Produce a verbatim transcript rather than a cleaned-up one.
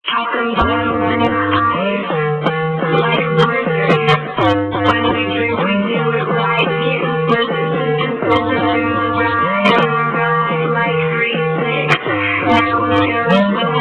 How come you don't want it high? Like blizzard. When we drink, we do it right. Getting persistent, closer to the ride. Ride like three six. Now we go.